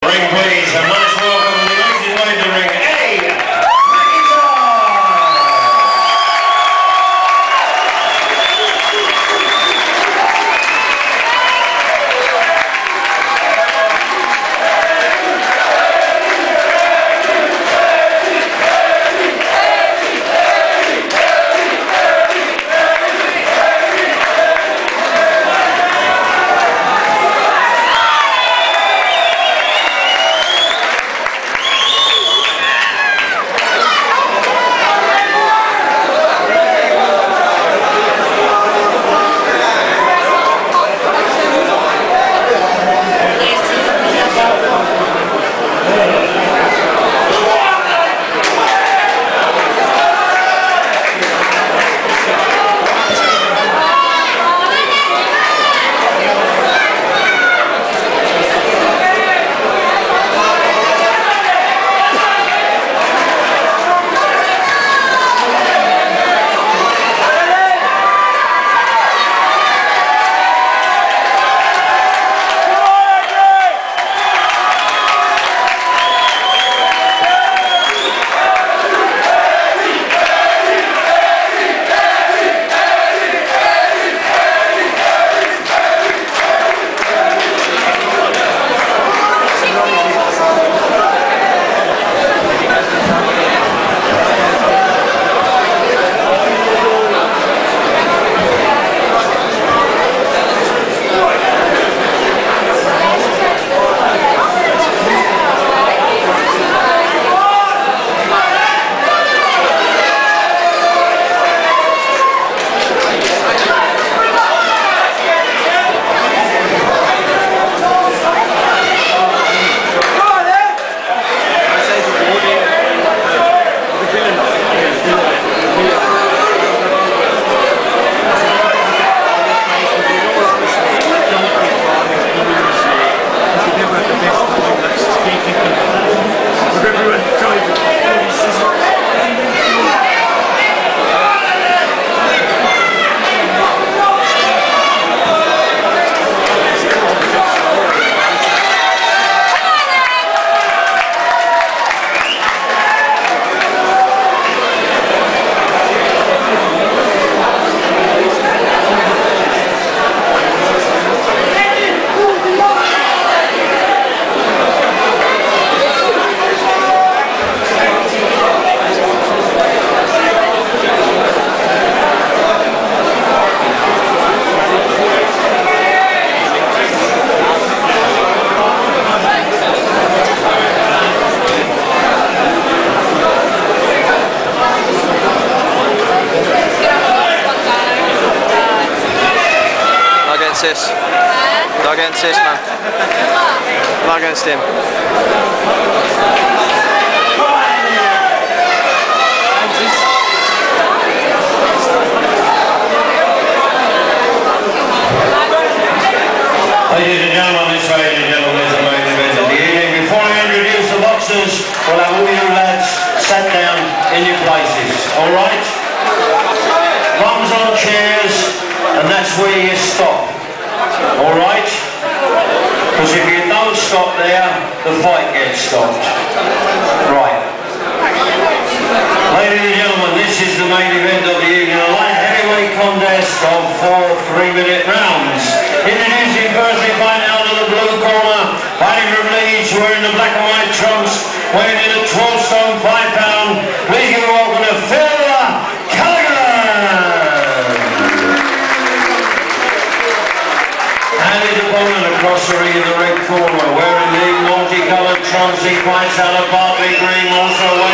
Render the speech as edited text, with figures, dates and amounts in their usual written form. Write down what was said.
ring, please. A nice welcome to the amazing way to ring. Hey! Sis. Not against Sis, man. Not against him. Ladies and gentlemen, this ladies and gentlemen is the main event of the evening. Before I introduce the boxers, we'll have all you lads sat down in your places. Alright? Bums on chairs, and that's where you stop. Alright? Because if you don't stop there, the fight gets stopped. Right. Ladies and gentlemen, this is the main event of the evening. A light heavyweight contest of 4 3-minute rounds. Introducing firstly fighting out of the blue corner, fighting from Leeds, wearing the black and white trunks, weighing in at 12 stone 5 pound. Please give a welcome to Phil Callaghan. And his opponent across the ring in the red corner, wearing the multicoloured trunks, he fights out of Bartley Green, also